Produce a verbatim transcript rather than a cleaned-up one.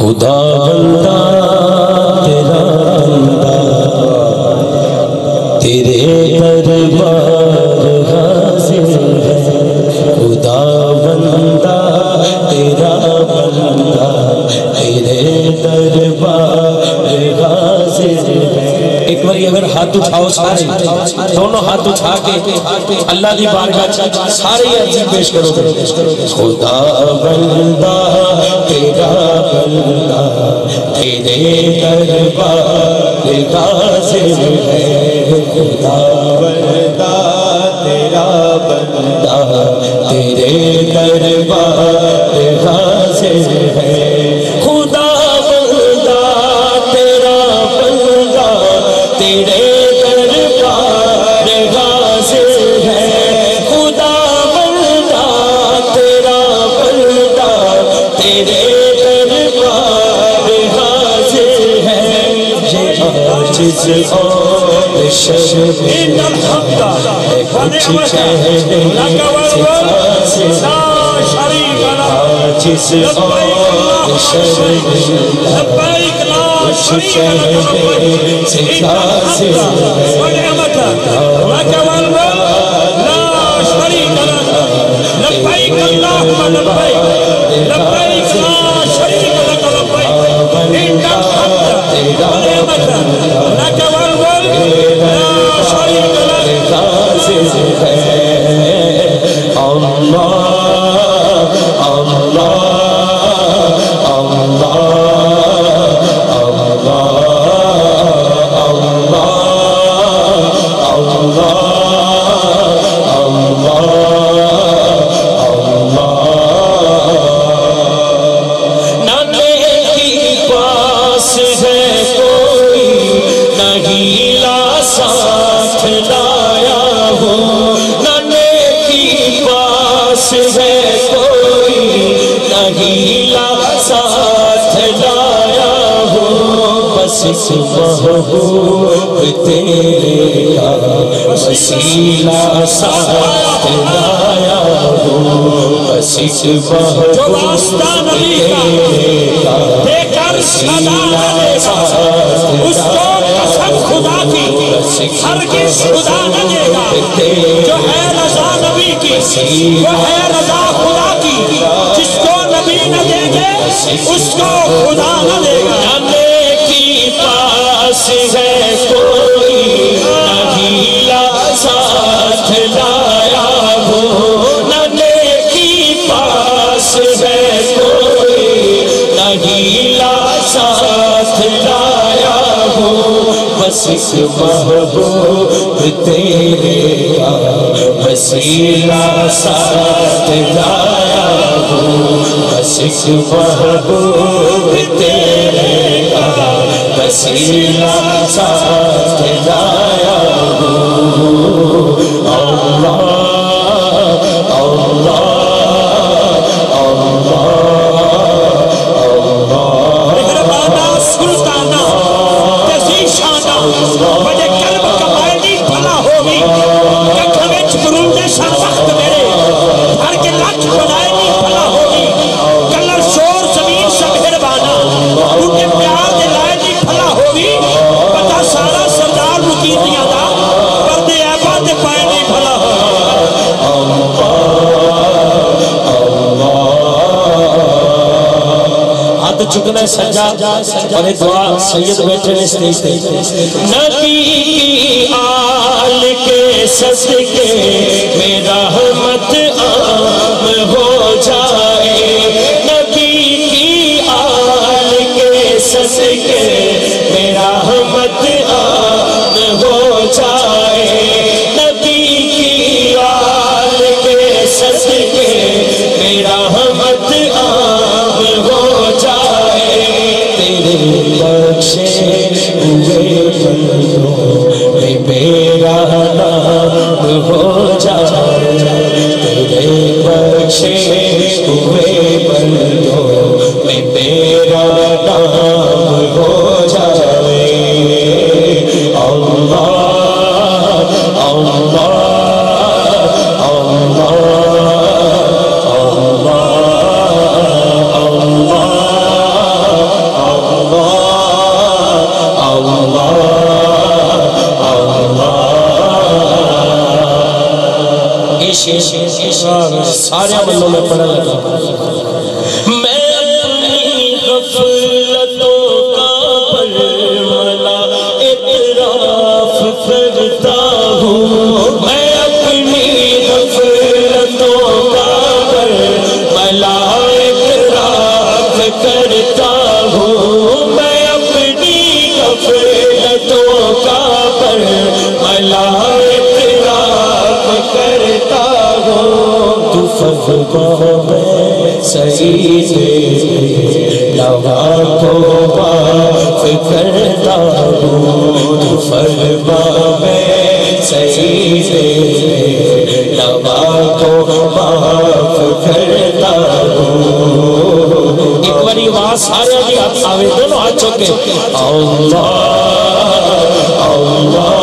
خدا بندہ تیرا بندہ تیرے دربار حاضر ہے، خدا بندہ تیرا بندہ تیرے دربار حاضر ہے۔ ایک بار اگر ہاتھ اٹھاؤ سارے، دونوں ہاتھ اٹھا کے اللہ کی بارگاہ سارے عرضی پیش کرو، خدا بندہ تیرا بندہ تیرے دربار حاضر ہے، خدا بندہ تیرا بندہ تیرے دربار حاضر ہے، خدا بندہ تیرا بندہ تیرے دربار حاضر ہے، خدا بندہ تیرا بندہ تیرے دربار حاضر ہے، یہ عاجز اور شرم ہے کچھ کہنے سے خاصر، عاجز اور شرم ہے کچھ کہنے سے خاصر ہے، لبیک اللہم لبیک لبیک لا شریک لک لبیک ان الحمد والنعمت لک والملک لا شریک لک حاضر ہے، اللہ اللہ محبوب تیرے کا وسیلہ ساتھ لایا ہوں، بس ایک محبوب تیرے کا وسیلہ ساتھ لایا ہوں، بس ایک محبوب تیرے کا وسیلہ ساتھ جس کو نبی نہ دے گے اس کو خدا نہ دے گا، پاس ہے کوئی نہ ہیلا ساتھ لایا ہو، نہ نیکی پاس ہے کوئی نہ ہیلا ساتھ لایا ہو، بس ایک محبوب تیرے کا وسیلہ ساتھ لایا ہو، بس ایک محبوب تیرے کا وسیلہ ساتھ لایا ہوں، اللہ اللہ مہربانہ سلطانہ تزیشانہ بڑے قلب کمائنی بھلا ہوگی کہ کھوچ برونڈے شاہ وقت میرے ہر کے لچ بنائنی بھلا ہوگی، کلر شور زمین سے مہربانہ کیونکہ پیار دلائنی بھلا ہوگی، پتہ سارا سردار مکیتیاں دا پردے ایبا دے پائنی بھلا ہوگی۔ ہاتھ چکنے سجا اور دعا سید بیٹھے نے اسٹیج تے، نبی کی آل کے صدقے میں رحمت عام ہو جائے، نبی کی آل کے صدقے میں رحمت عام ہو جائے، نبی کی آل کے صدقے میں رحمت عام ہو جائے، تیرے بخشے ہوئے بندوں میں میرا نام ہو جائے، تیرے بخشے ہوئے بندوں میں میرا نام ہو جائے، اللہ اللہ اللہ اللہ سارے عملوں میں پڑھا لگا میں اپنی غفلتوں کا برملا اعتراف کرتا ہوں میں اپنی غفلتوں کا برملا اعتراف کرتا ہوں میں اپنی غفلتوں کا برملا اعتراف کرتا ہوں تو فضبہ میں سعید لوا کو معاف کرتا ہوں تو فضبہ میں سعید لوا کو معاف کرتا ہوں ایک باری آواز سارے بھی آپ آوے دونوں ہاتھ چوکے اللہ اللہ